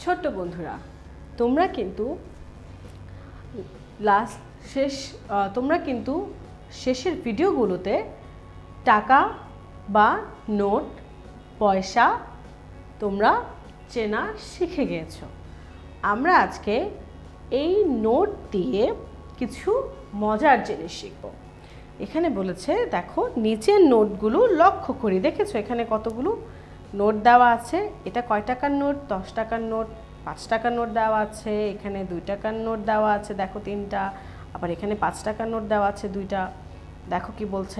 ছোট্ট বন্ধুরা, তোমরা কিন্তু শেষের ভিডিওগুলোতে টাকা বা নোট পয়সা তোমরা চেনা শিখে গিয়েছো। আমরা আজকে এই নোট দিয়ে কিছু মজার জিনিস শিখব। এখানে বলেছে দেখো নিচের নোটগুলো লক্ষ্য করি, দেখেছো এখানে কতগুলো নোট দেওয়া আছে। এটা কয় টাকার নোট? 10 টাকার নোট, 5 টাকার নোট দেওয়া আছে, এখানে 2 টাকার নোট দেওয়া আছে দেখো 3টা, আবার এখানে 5 টাকার নোট দেওয়া আছে 2টা। দেখো কি বলছে,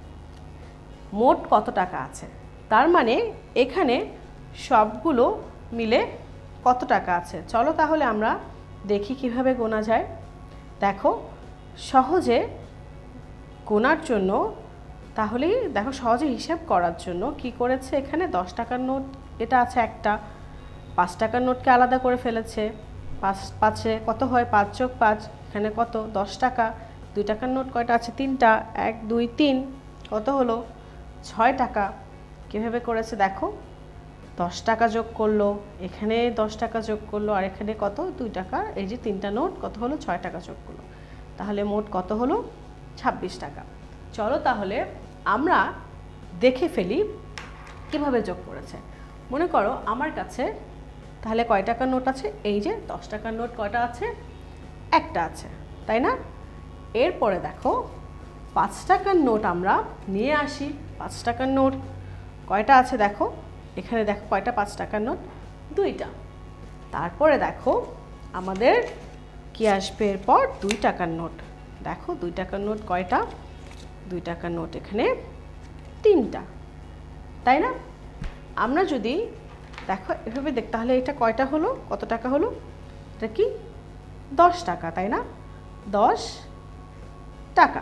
মোট কত টাকা আছে, তার মানে এখানে সবগুলো মিলে কত টাকা আছে। চলো তাহলে আমরা দেখি কিভাবে গোনা যায়। দেখো সহজে গোনার জন্য, তাহলেই দেখো সহজে হিসাব করার জন্য কি করেছে, এখানে 10 টাকার নোট এটা আছে একটা, 5 টাকার নোটকে আলাদা করে ফেলেছে। 5 কত হয়? 5 যোগ 5, এখানে কত? 10 টাকা। 2 টাকার নোট কয়টা আছে? 3টা, 1 2 3, কত হলো? 6 টাকা। কীভাবে করেছে দেখো, 10 টাকা যোগ করলো, এখানে 10 টাকা যোগ করলো, আর এখানে কত? 2 টাকা। এই যে 3টা নোট কত হলো? 6 টাকা যোগ করলো, তাহলে মোট কত হলো? 26 টাকা। চলো তাহলে আমরা দেখে ফেলি কিভাবে যোগ করেছে। মনে করো আমার কাছে তাহলে কয় টাকার নোট আছে? এই যে 10 টাকার নোট কয়টা আছে? একটা আছে, তাই না? এরপরে দেখো 5 টাকার নোট আমরা নিয়ে আসি। 5 টাকার নোট কয়টা আছে দেখো, এখানে দেখো কয়টা 5 টাকার নোট? 2টা। তারপরে দেখো আমাদের কি আসবে এরপর? 2 টাকার নোট। দেখো 2 টাকার নোট কয়টা? 2 টাকার নোট এখানে 3টা, তাই না? আমরা যদি দেখো এভাবে দেখ, তাহলে এটা কয়টা হলো? কত টাকা হলো? এটা কি 10 টাকা, তাই না? 10 টাকা।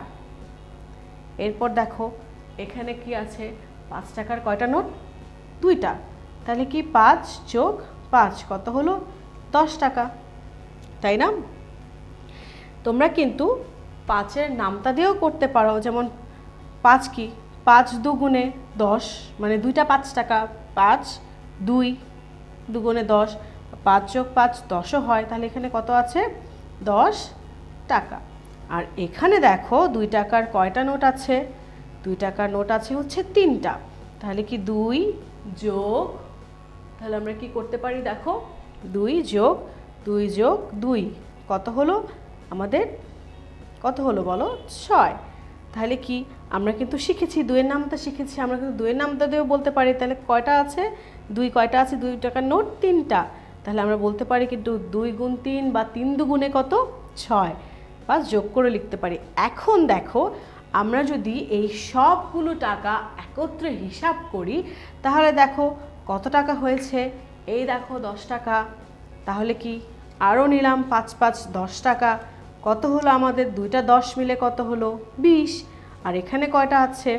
এরপর দেখো এখানে কি আছে? 5 টাকার কয়টা নোট? 2টা, তাহলে কি 5 যোগ 5 কত হলো? 10 টাকা, তাই না? তোমরা কিন্তু 5-এর নামতা দিয়েও করতে পারো, যেমন 5 কি? 5 দুগুণে 10, মানে 2টা 5 টাকা। 5 2 দুগুণে 10, 5 যোগ 5 10ও হয়, তাহলে এখানে কত আছে? 10 টাকা। আর এখানে দেখো 2 টাকার কয়টা নোট আছে? 2 টাকার নোট আছে হচ্ছে 3টা, তাহলে কি 2 যোগ, তাহলে আমরা কি করতে পারি দেখো, 2 যোগ 2 যোগ 2 কত হলো আমাদের? কত হলো বলো? 6। তাহলে কি আমরা কিন্তু শিখেছি 2-এর নামতা শিখেছি, আমরা কিন্তু 2-এর নামতা দিয়েও বলতে পারি। তাহলে কয়টা আছে? 2 কয়টা আছে? 2 টাকার নোট 3টা, তাহলে আমরা বলতে পারি কিন্তু 2 গুণ 3 বা 3 দুগুণে কত? 6, বা যোগ করে লিখতে পারি। এখন দেখো আমরা যদি এই সবগুলো টাকা একত্রে হিসাব করি, তাহলে দেখো কত টাকা হয়েছে। এই দেখো 10 টাকা, তাহলে কি আরও নিলাম 5 5 10 টাকা, কত হলো আমাদের? 2টা 10 মিলে কত হলো? 20। আর এখানে কয়টা আছে?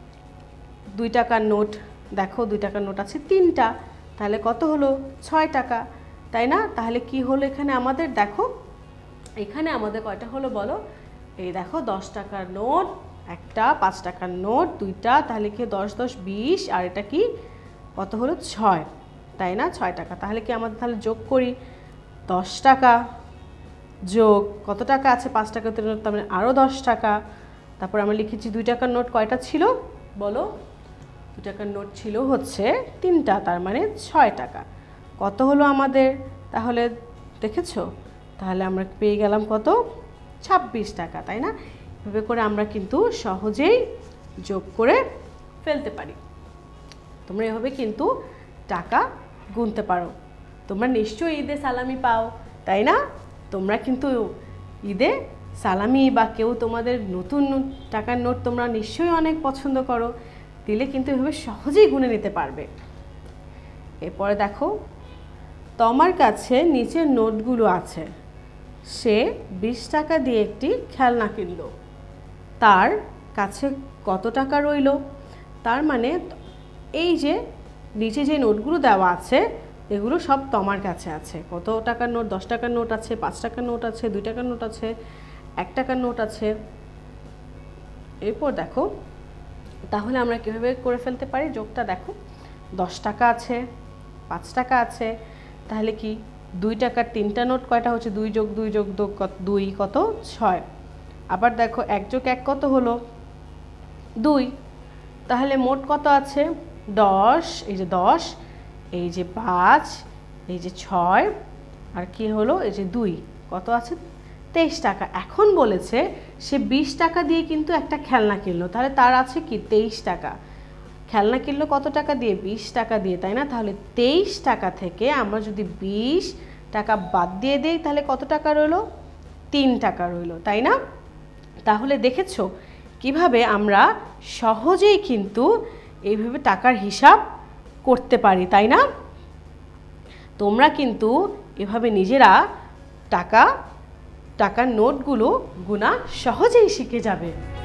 2 টাকার নোট, দেখো 2 টাকার নোট আছে 3টা, তাহলে কত হলো? 6 টাকা, তাই না? তাহলে কি হলো এখানে আমাদের? দেখো এখানে আমাদের কয়টা হলো বলো? এই দেখো 10 টাকার নোট একটা, 5 টাকার নোট 2টা, তাহলে কি 10 10 20, আর এটা কি কত হলো? 6, তাই না? 6 টাকা। তাহলে কি আমাদের তাহলে যোগ করি, 10 টাকা যোগ কত টাকা আছে? 5 টাকার নোট, তার মানে আরও 10 টাকা। তারপর আমরা লিখেছি 2 টাকার নোট কয়টা ছিল বলো? 2 টাকার নোট ছিল হচ্ছে 3টা, তার মানে 6 টাকা। কত হলো আমাদের তাহলে? দেখেছো? তাহলে আমরা পেয়ে গেলাম কত? 26 টাকা, তাই না? এভাবে করে আমরা কিন্তু সহজেই যোগ করে ফেলতে পারি। তোমরা এভাবে কিন্তু টাকা গুনতে পারো। তোমরা নিশ্চয়ই ঈদে সালামি পাও, তাই না? তোমরা কিন্তু ঈদে সালামি বা কেউ তোমাদের নতুন টাকার নোট তোমরা নিশ্চয়ই অনেক পছন্দ করো, দিলে কিন্তু এভাবে সহজেই গুনে নিতে পারবে। এরপরে দেখো তোমার কাছে নিচের নোটগুলো আছে। সে 20 টাকা দিয়ে একটি খেলনা কিনল, তার কাছে কত টাকা রইল? তার মানে এই যে নিচে যে নোটগুলো দেওয়া আছে এগুলো সব তোমার কাছে আছে। কত টাকার নোট? 10 টাকার নোট আছে, 5 টাকার নোট আছে, 2 টাকার নোট আছে, 1 টাকার নোট আছে। এরপর দেখো তাহলে আমরা কীভাবে করে ফেলতে পারি যোগটা? দেখো 10 টাকা আছে, 5 টাকা আছে, তাহলে কি 2 টাকার 3টা নোট কয়টা হচ্ছে 2 যোগ 2 যোগ 2 কত 6। আবার দেখো 1 যোগ 1 কত হলো 2। তাহলে মোট কত আছে 10, এই যে 10, এই যে 5, এই যে 6 আর কি হলো এই যে 2, কত আছে 23 টাকা। এখন বলেছে সে 20 টাকা দিয়ে কিন্তু একটা খেলনা কিনলো, তাহলে তার আছে কি 23 টাকা। খেলনা কিনলো কত টাকা দিয়ে 20 টাকা দিয়ে, তাই না? তাহলে 23 টাকা থেকে আমরা যদি 20 টাকা বাদ দিয়ে দেই তাহলে কত টাকা রইলো 3 টাকা রইলো, তাই না? তাহলে দেখেছো কিভাবে আমরা সহজেই কিন্তু এইভাবে টাকার হিসাব করতে পারি, তাই না? তোমরা কিন্তু এভাবে নিজেরা টাকার নোটগুলো গোনা সহজেই শিখে যাবে।